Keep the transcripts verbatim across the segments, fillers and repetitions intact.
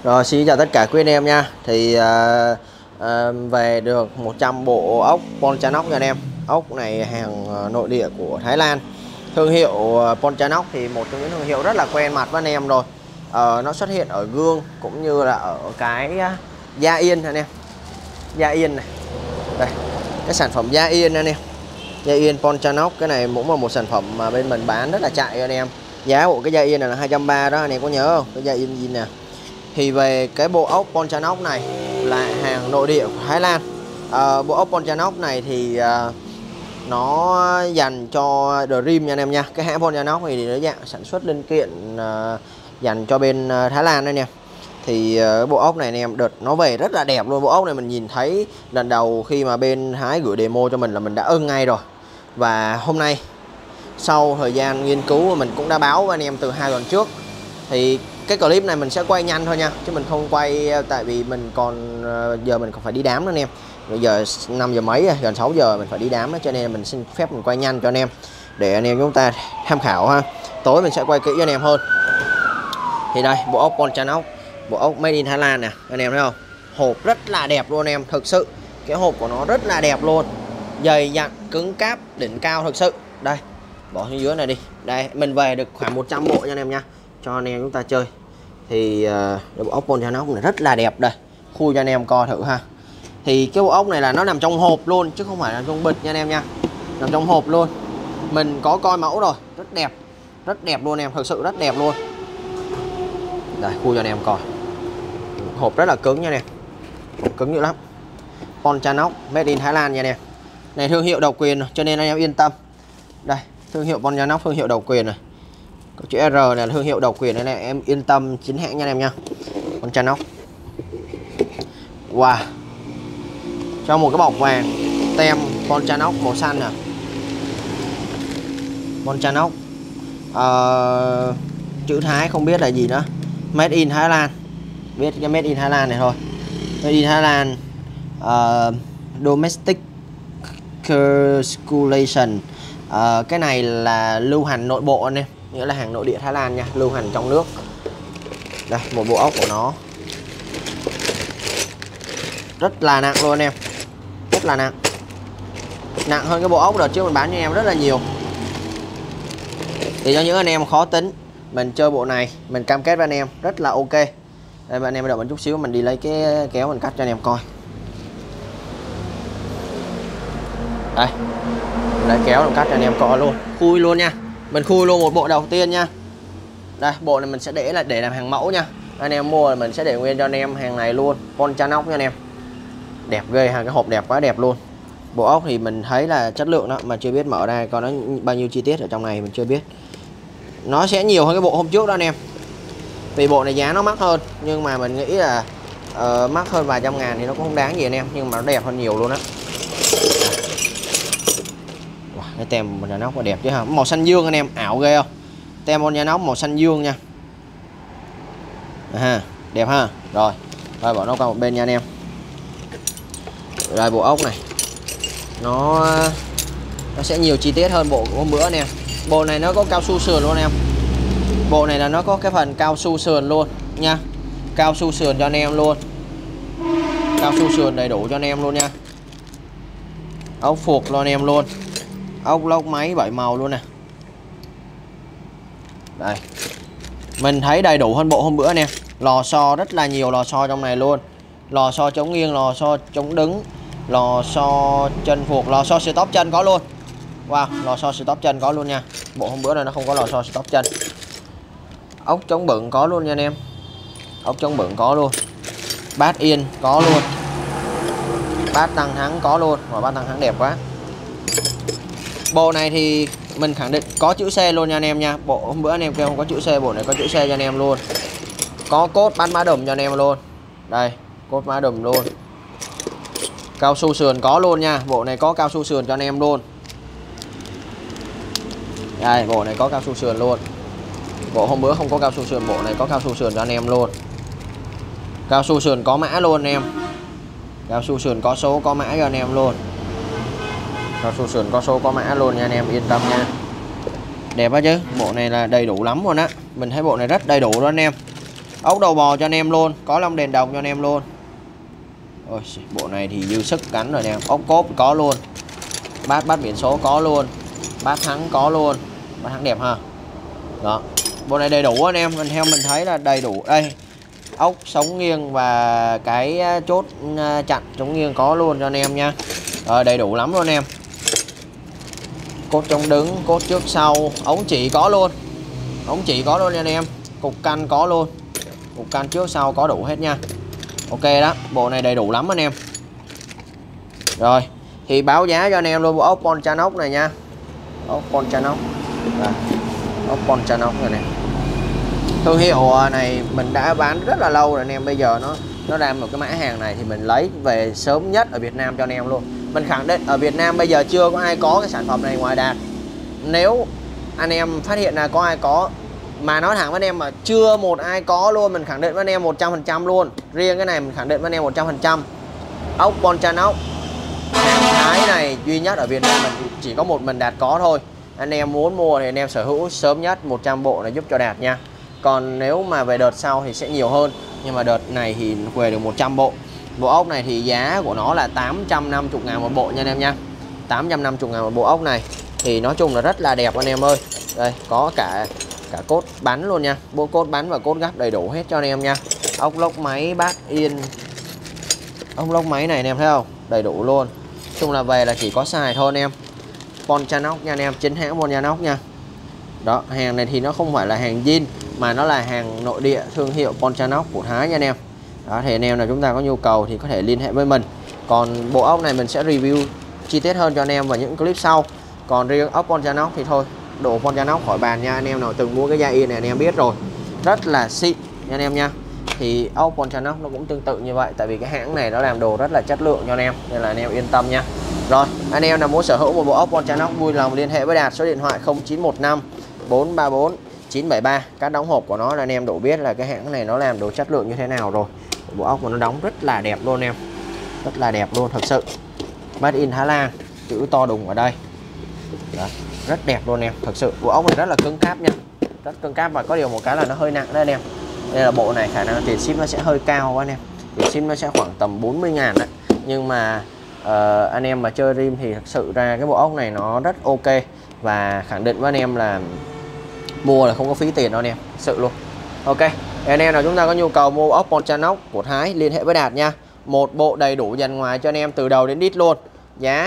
Rồi, xin chào tất cả quý anh em nha. Thì à, à, về được một trăm bộ ốc Pontianak nha anh em. Ốc này hàng nội địa của Thái Lan. Thương hiệu Pontianak thì một trong những thương hiệu rất là quen mặt với anh em rồi. à, Nó xuất hiện ở gương cũng như là ở cái da yên anh em. Da yên này. Đây, cái sản phẩm da yên anh em. Da yên Pontianak, cái này cũng là một sản phẩm mà bên mình bán rất là chạy anh em. Giá bộ cái da yên này là hai trăm ba mươi đó, anh em có nhớ không? Cái da yên gì nè. Thì về cái bộ ốc Pontianak này là hàng nội địa của Thái Lan. à, Bộ ốc Pontianak này thì à, nó dành cho Dream nha anh em nha. Cái hãng Pontianak này thì nó dạng sản xuất linh kiện à, dành cho bên Thái Lan anh em. Thì uh, bộ ốc này anh em, đợt nó về rất là đẹp luôn. Bộ ốc này mình nhìn thấy lần đầu khi mà bên Thái gửi demo cho mình là mình đã ưng ngay rồi. Và hôm nay sau thời gian nghiên cứu mình cũng đã báo với anh em từ hai tuần trước. Thì cái clip này mình sẽ quay nhanh thôi nha, chứ mình không quay tại vì mình còn giờ mình còn phải đi đám nữa anh em. Bây giờ năm giờ mấy, gần sáu giờ mình phải đi đám đó, cho nên mình xin phép mình quay nhanh cho anh em để anh em chúng ta tham khảo ha. Tối mình sẽ quay kỹ cho anh em hơn. Thì đây, bộ ốc Pontianak, bộ ốc made in Thái Lan nè, anh em thấy không? Hộp rất là đẹp luôn anh em, thực sự cái hộp của nó rất là đẹp luôn, dày dặn, cứng cáp, đỉnh cao thực sự. Đây, bỏ xuống dưới này đi. Đây, mình về được khoảng một trăm bộ nha anh em nha, cho anh em chúng ta chơi. Thì uh, bộ ốc Pontianak này rất là đẹp đây, khui cho anh em coi thử ha. Thì cái bộ ốc này là nó nằm trong hộp luôn chứ không phải là trong bịch nha anh em nha, nằm trong hộp luôn. Mình có coi mẫu rồi, rất đẹp, rất đẹp luôn em, thực sự rất đẹp luôn. Đây, khui cho anh em coi. Hộp rất là cứng nha anh em, hộp cứng dữ lắm. Pontianak made in Thái Lan nha anh em. Này thương hiệu độc quyền cho nên anh em yên tâm. Đây, thương hiệu Pontianak, thương hiệu độc quyền này. Có chữ R này là thương hiệu độc quyền này, này em yên tâm chính hãng nha anh em nha. Pontianak. Wow. Cho một cái bọc vàng tem Pontianak màu xanh nè. Pontianak. Uh, chữ Thái không biết là gì nữa. Made in Thái Lan. Biết cái made in Thái Lan này thôi. Made in Thái Lan. Uh, domestic circulation. Uh, cái này là lưu hành nội bộ anh em, nghĩa là hàng nội địa Thái Lan nha, lưu hành trong nước. Đây, một bộ ốc của nó rất là nặng luôn anh em, rất là nặng, nặng hơn cái bộ ốc đợt trước mình bán cho anh em rất là nhiều. Thì cho những anh em khó tính, mình chơi bộ này mình cam kết với anh em rất là ok. Đây, anh em đợi một chút xíu, mình đi lấy cái kéo mình cắt cho anh em coi. Đây, lấy kéo mình cắt cho anh em coi luôn, khui luôn nha. Mình khui luôn một bộ đầu tiên nha. Đây, bộ này mình sẽ để là để làm hàng mẫu nha. Anh em mua là mình sẽ để nguyên cho anh em hàng này luôn. Pontianak nha anh em. Đẹp ghê ha, cái hộp đẹp quá đẹp luôn. Bộ ốc thì mình thấy là chất lượng đó, mà chưa biết mở ra coi nó bao nhiêu chi tiết ở trong này mình chưa biết. Nó sẽ nhiều hơn cái bộ hôm trước đó anh em. Vì bộ này giá nó mắc hơn, nhưng mà mình nghĩ là uh, mắc hơn vài trăm ngàn thì nó cũng không đáng gì anh em, nhưng mà nó đẹp hơn nhiều luôn á. Wow, cái tem Pontianak nó đẹp chứ ha. Màu xanh dương anh em, ảo ghê không? Tem Pontianak màu xanh dương nha. À, đẹp ha. Rồi, rồi bỏ nó qua một bên nha anh em. Rồi bộ ốc này nó nó sẽ nhiều chi tiết hơn bộ của hôm bữa anh em. Bộ này nó có cao su sườn luôn anh em. Bộ này là nó có cái phần cao su sườn luôn nha. Cao su sườn cho anh em luôn. Cao su sườn đầy đủ cho anh em luôn nha. Ốc phuộc luôn anh em luôn. Ốc lốc máy bảy màu luôn nè. Đây, mình thấy đầy đủ hơn bộ hôm bữa nè. Lò xo rất là nhiều lò xo trong này luôn. Lò xo chống nghiêng, lò xo chống đứng, lò xo chân phuộc, lò xo stop chân có luôn. Wow, lò xo stop chân có luôn nha. Bộ hôm bữa này nó không có lò xo stop chân. Ốc chống bựng có luôn nha anh em. Ốc chống bựng có luôn. Bát yên có luôn. Bát tăng thắng có luôn. Và bát tăng thắng đẹp quá. Bộ này thì mình khẳng định có chữ C luôn nha anh em nha. Bộ hôm bữa anh em kêu không có chữ C, bộ này có chữ C cho anh em luôn. Có cốt bát mã đùm cho anh em luôn. Đây, cốt mã đùm luôn. Cao su sườn có luôn nha. Bộ này có cao su sườn cho anh em luôn. Đây, bộ này có cao su sườn luôn. Bộ hôm bữa không có cao su sườn, bộ này có cao su sườn cho anh em luôn. Cao su sườn có mã luôn anh em. Cao su sườn có số có mã cho anh em luôn. Cao su sườn có số có mã luôn nha anh em, yên tâm nha. Đẹp quá chứ, bộ này là đầy đủ lắm luôn á. Mình thấy bộ này rất đầy đủ đó anh em. Ốc đầu bò cho anh em luôn, có lông đèn đồng cho anh em luôn. Ôi, bộ này thì dư sức cắn rồi nè. Ốc cốp có luôn, bát bát biển số có luôn, bát thắng có luôn, bát thắng đẹp ha. Đó, bộ này đầy đủ anh em, mình theo mình thấy là đầy đủ. Đây, ốc sống nghiêng và cái chốt chặn chống nghiêng có luôn cho anh em nha. Rồi, đầy đủ lắm luôn anh em. Cốt chống đứng, cốt trước sau, ống chỉ có luôn, ống chỉ có luôn nha anh em. Cục canh có luôn, cục canh trước sau có đủ hết nha. Ok đó, bộ này đầy đủ lắm anh em. Rồi, thì báo giá cho anh em luôn bộ ốc Ponchanox này nha. Ốc Ponchanox. À, ốc Ponchanox này nè. Thương hiệu này mình đã bán rất là lâu rồi anh em. Bây giờ nó nó ra một cái mã hàng này thì mình lấy về sớm nhất ở Việt Nam cho anh em luôn. Mình khẳng định ở Việt Nam bây giờ chưa có ai có cái sản phẩm này ngoài Đạt. Nếu anh em phát hiện là có ai có, mà nói thẳng với anh em mà chưa một ai có luôn, mình khẳng định với anh em một trăm phần trăm luôn. Riêng cái này mình khẳng định với anh em một trăm phần trăm. Ốc Ponchanox hàng Thái này duy nhất ở Việt Nam mình chỉ có một mình Đạt có thôi. Anh em muốn mua thì anh em sở hữu sớm nhất một trăm bộ này giúp cho Đạt nha. Còn nếu mà về đợt sau thì sẽ nhiều hơn, nhưng mà đợt này thì về được một trăm bộ. Bộ ốc này thì giá của nó là tám trăm năm mươi ngàn một bộ nha anh em nha. tám trăm năm mươi ngàn một bộ ốc này. Thì nói chung là rất là đẹp anh em ơi. Đây, có cả cả cốt bắn luôn nha. Bộ cốt bắn và cốt gắp đầy đủ hết cho anh em nha. Ốc lốc máy bát yên. Ốc lốc máy này anh em thấy không? Đầy đủ luôn. Nói chung là về là chỉ có xài thôi anh em. Ponchanox nha anh em, chính hãng Ponchanox nha. Đó, hàng này thì nó không phải là hàng zin mà nó là hàng nội địa thương hiệu Ponchanox của Thái nha anh em. Đó, thì anh em nào chúng ta có nhu cầu thì có thể liên hệ với mình. Còn bộ ốc này mình sẽ review chi tiết hơn cho anh em vào những clip sau. Còn riêng ốc Ponchanox thì thôi, đồ Ponchanox khỏi bàn nha. Anh em nào từng mua cái da in này anh em biết rồi, rất là xịn nha anh em nha. Thì ốc Ponchanox nó cũng tương tự như vậy, tại vì cái hãng này nó làm đồ rất là chất lượng cho anh em, nên là anh em yên tâm nha. Rồi, anh em nào muốn sở hữu một bộ ốc Ponchanox vui lòng liên hệ với Đạt, số điện thoại không chín một năm bốn ba bốn chín bảy ba. Các đóng hộp của nó là anh em đủ biết là cái hãng này nó làm đồ chất lượng như thế nào rồi. Bộ ốc của nó đóng rất là đẹp luôn em, rất là đẹp luôn thật sự. Made in Thái Lan, chữ to đùng ở đây. Đó, rất đẹp luôn em, thật sự. Bộ ốc này rất là cứng cáp nha, rất cứng cáp, và có điều một cái là nó hơi nặng đấy anh em. Đây là bộ này khả năng tiền ship nó sẽ hơi cao quá anh em, tiền ship nó sẽ khoảng tầm bốn mươi ngàn đấy. Nhưng mà uh, anh em mà chơi rim thì thật sự ra cái bộ ốc này nó rất ok, và khẳng định với anh em là mua là không có phí tiền đâu anh em, thật sự luôn. Ok, anh em nào chúng ta có nhu cầu mua ốc Ponchanox của Thái liên hệ với Đạt nha. Một bộ đầy đủ dàn ngoài cho anh em từ đầu đến đít luôn. Giá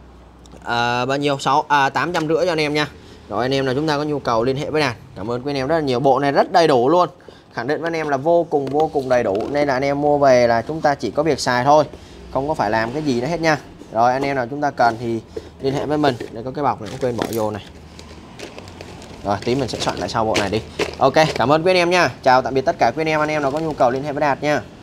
à, bao nhiêu? sáu à, tám trăm rưỡi cho anh em nha. Rồi, anh em nào chúng ta có nhu cầu liên hệ với Đạt. Cảm ơn quý anh em rất là nhiều. Bộ này rất đầy đủ luôn, khẳng định với anh em là vô cùng vô cùng đầy đủ, nên là anh em mua về là chúng ta chỉ có việc xài thôi, không có phải làm cái gì nữa hết nha. Rồi, anh em nào chúng ta cần thì liên hệ với mình. Đây có cái bọc này, không quên bỏ vô này. Rồi, tí mình sẽ soạn lại sau bộ này đi. Ok, cảm ơn quý anh em nha. Chào tạm biệt tất cả quý anh em. Anh em nào có nhu cầu liên hệ với Đạt nha.